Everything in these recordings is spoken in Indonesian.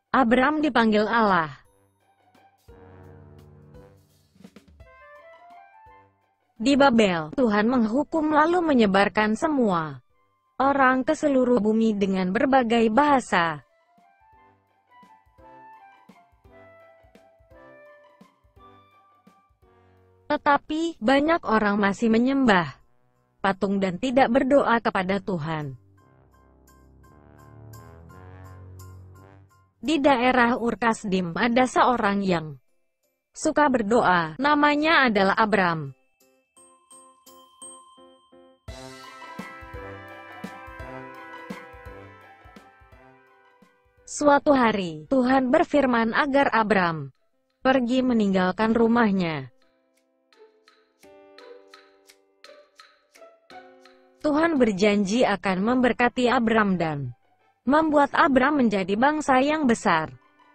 Abram dipanggil Allah. Di Babel, Tuhan menghukum lalu menyebarkan semua orang ke seluruh bumi dengan berbagai bahasa. Tetapi, banyak orang masih menyembah patung dan tidak berdoa kepada Tuhan. Di daerah Ur-Kasdim ada seorang yang suka berdoa, namanya adalah Abram. Suatu hari, Tuhan berfirman agar Abram pergi meninggalkan rumahnya. Tuhan berjanji akan memberkati Abram dan membuat Abram menjadi bangsa yang besar.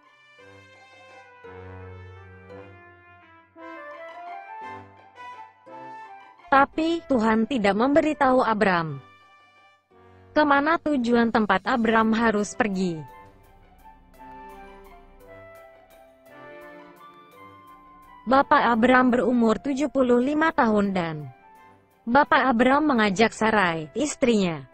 Tapi, Tuhan tidak memberitahu Abram kemana tujuan tempat Abram harus pergi. Bapak Abram berumur 75 tahun dan Bapak Abram mengajak Sarai, istrinya.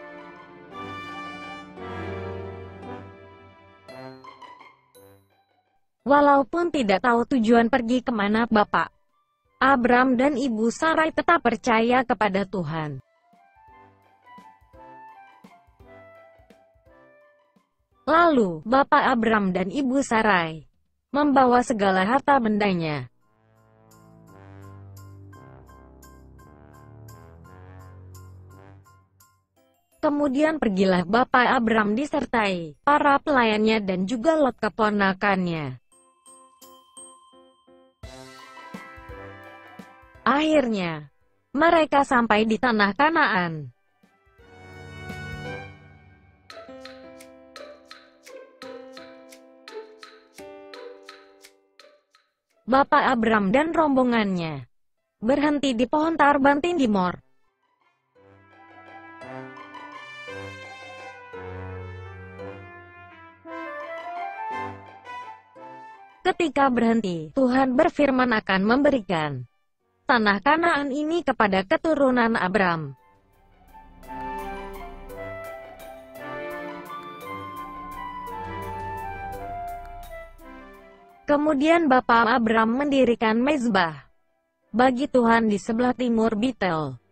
Walaupun tidak tahu tujuan pergi kemana Bapak Abram dan Ibu Sarai tetap percaya kepada Tuhan. Lalu, Bapak Abram dan Ibu Sarai membawa segala harta bendanya. Kemudian pergilah Bapak Abram disertai para pelayannya dan juga Lot keponakannya. Akhirnya, mereka sampai di tanah Kanaan. Bapak Abram dan rombongannya berhenti di pohon Tarbantin di Mor. Ketika berhenti, Tuhan berfirman akan memberikan tanah Kanaan ini kepada keturunan Abram. Kemudian Bapak Abram mendirikan mezbah bagi Tuhan di sebelah timur Betel.